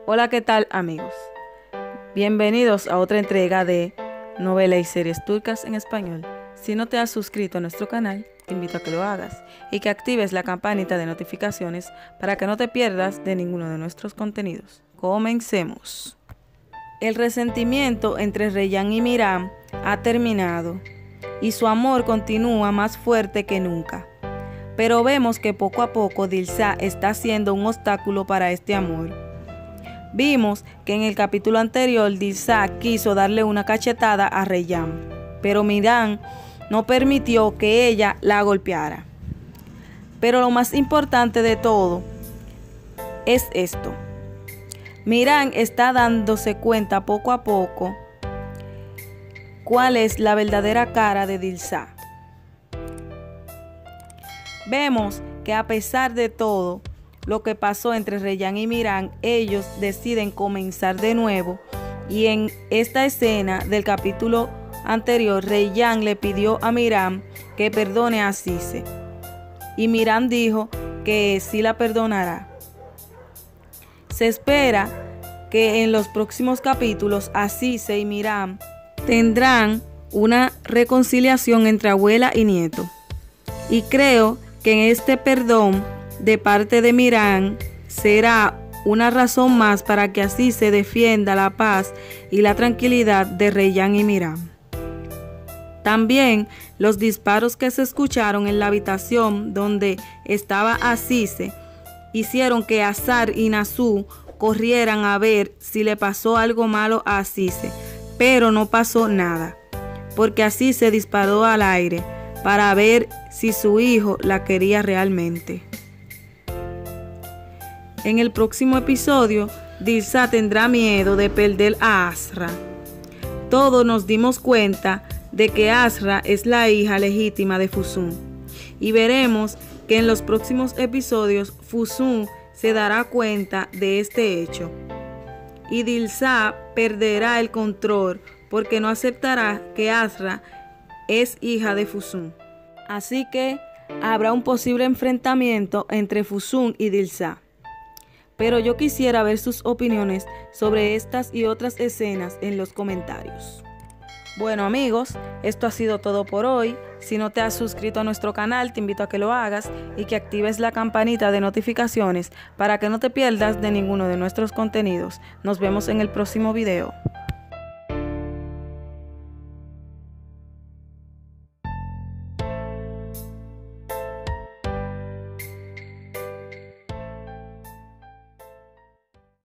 Hola, ¿qué tal amigos? Bienvenidos a otra entrega de novelas y series turcas en español. Si no te has suscrito a nuestro canal, te invito a que lo hagas y que actives la campanita de notificaciones para que no te pierdas de ninguno de nuestros contenidos. Comencemos. El resentimiento entre Reyhan y Miran ha terminado y su amor continúa más fuerte que nunca. Pero vemos que poco a poco Dilşah está siendo un obstáculo para este amor. Vimos que en el capítulo anterior Dilşah quiso darle una cachetada a Reyhan, pero Miran no permitió que ella la golpeara. Pero lo más importante de todo es esto. Miran está dándose cuenta poco a poco cuál es la verdadera cara de Dilşah. Vemos que a pesar de todo lo que pasó entre Reyhan y Miran, ellos deciden comenzar de nuevo, y en esta escena del capítulo anterior Reyhan le pidió a Miran que perdone a Azize y Miran dijo que sí la perdonará. Se espera que en los próximos capítulos Azize y Miran tendrán una reconciliación entre abuela y nieto, y creo que en este perdón de parte de Miran será una razón más para que así se defienda la paz y la tranquilidad de Reyhan y Miran. También los disparos que se escucharon en la habitación donde estaba Azize hicieron que Azar y Nasu corrieran a ver si le pasó algo malo a Azize, pero no pasó nada, porque Azize disparó al aire para ver si su hijo la quería realmente. En el próximo episodio, Dilşah tendrá miedo de perder a Azra. Todos nos dimos cuenta de que Azra es la hija legítima de Füsun, y veremos que en los próximos episodios Füsun se dará cuenta de este hecho, y Dilşah perderá el control porque no aceptará que Azra es hija de Füsun. Así que habrá un posible enfrentamiento entre Füsun y Dilşah. Pero yo quisiera ver sus opiniones sobre estas y otras escenas en los comentarios. Bueno amigos, esto ha sido todo por hoy. Si no te has suscrito a nuestro canal, te invito a que lo hagas y que actives la campanita de notificaciones para que no te pierdas de ninguno de nuestros contenidos. Nos vemos en el próximo video.